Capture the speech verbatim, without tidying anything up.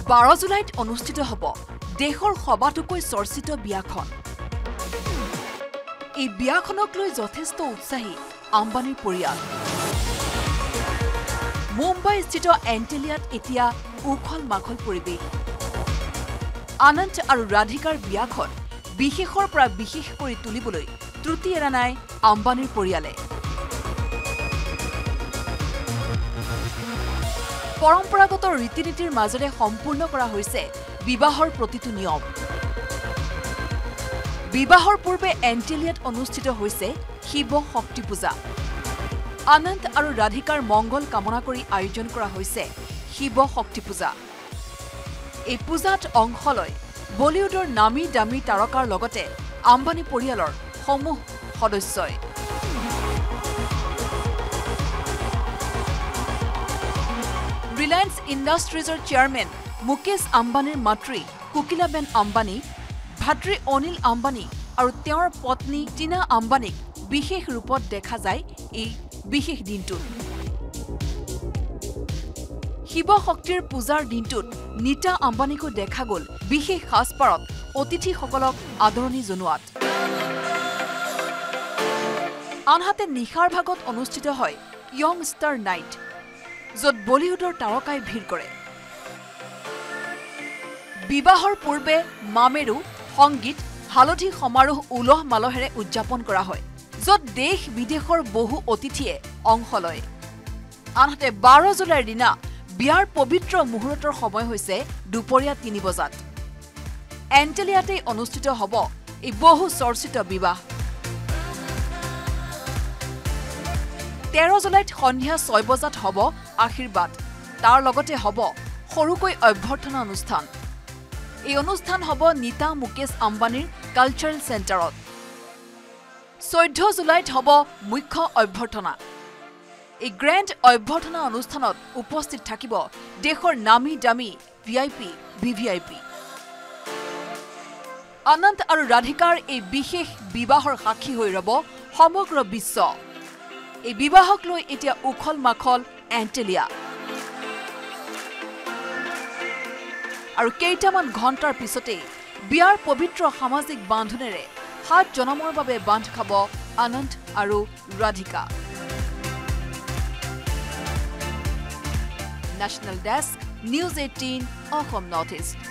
বাৰ জুলাইত অনুষ্ঠিত হ'ব দেশৰ সবাতোকৈ চৰ্চিত বিয়াখন। এই বিয়াখনক লৈ যথেষ্ট উৎসাহী আম্বানীৰ পৰিয়াল। মুম্বাইস্থিত এণ্টেলিয়াত এতিয়া উখল মাখল পৰিৱেশ। আনন্দ আৰু ৰাধিকাৰ বিয়াখন বিশেষৰ পৰা বিশেষ কৰি তুলিবলৈ ত্ৰুটি এৰা নাই আম্বানীৰ পৰিয়ালে। পৰম্পৰাগত ৰীতি নীতিৰ মাজেৰে সম্পূৰ্ণ কৰা হৈছে বিবাহৰ প্ৰতিটো নিয়ম। বিবাহৰ পূৰ্বে এণ্টেলিয়াত অনুষ্ঠিত হৈছে শিৱ শক্তি পূজা। আনন্দ আৰু ৰাধিকাৰ মংগল কামনা কৰি আয়োজন কৰা হৈছে শিৱ শক্তি পূজা। এই পূজাত অংশ লয় বলিউডৰ নামী দামী তাৰকাৰ লগতে আম্বানী পৰিয়ালৰ সমূহ সদস্যই। ৰিলায়েন্স ইণ্ডাষ্ট্ৰিজৰ চেয়াৰমেন মুকেশ আম্বানীৰ মাতৃ কোকিলাবেন আম্বানী, ভাতৃ অনিল আম্বানী আৰু তেওঁৰ পত্নী টিনা আম্বানীক বিশেষ ৰূপত দেখা যায় এই বিশেষ দিনটোত। শিৱ শক্তিৰ পূজাৰ দিনটোত নীতা আম্বানীকো দেখা গ'ল বিশেষ সাজপাৰত অতিথিসকলক আদৰণি জনোৱাত। আনহাতে নিশাৰ ভাগত অনুষ্ঠিত হয় য়ং ষ্টাৰ নাইট, য'ত বলিউডৰ তাৰকাই ভিৰ কৰে। বিবাহৰ পূৰ্বে মামেৰু সংগীত হালধি সমাৰোহ উলহ মালহেৰে উদযাপন কৰা হয়, য'ত দেশ বিদেশৰ বহু অতিথিয়ে অংশ লয়। আনহাতে বাৰ জুলাইৰ দিনা বিয়াৰ পবিত্ৰ মুহূৰ্তৰ সময় হৈছে দুপৰীয়া তিনি বজাত। এণ্টেলিয়াতেই অনুষ্ঠিত হ'ব এই বহু চৰ্চিত বিবাহ। তেৰ জুলাইত সন্ধিয়া ছয় বজাত হ'ব আশীৰ্বাদ। তাৰ লগতে হ'ব সৰুকৈ অভ্যৰ্থনা অনুষ্ঠান। এই অনুষ্ঠান হ'ব নীতা মুকেশ আম্বানীৰ কালচাৰেল চেণ্টাৰত। চৈধ্য জুলাইত হ'ব মুখ্য অভ্যৰ্থনা। এই গ্ৰেণ্ড অভ্যৰ্থনা অনুষ্ঠানত উপস্থিত থাকিব দেশৰ নামী দামী V I P V V I P. Anand আৰু ৰাধিকাৰ এই বিশেষ বিবাহৰ সাক্ষী হৈ ৰ'ব সমগ্ৰ বিশ্ব। এই বিবাহক লৈ এতিয়া উখল মাখল এণ্টেলিয়া। আৰু কেইটামান ঘণ্টাৰ পিছতেই বিয়াৰ পবিত্ৰ সামাজিক বান্ধোনেৰে সাত জনমৰ বাবে বান্ধ খাব আনন্দ আৰু Radhika. National desk, news eighteen Assam north east.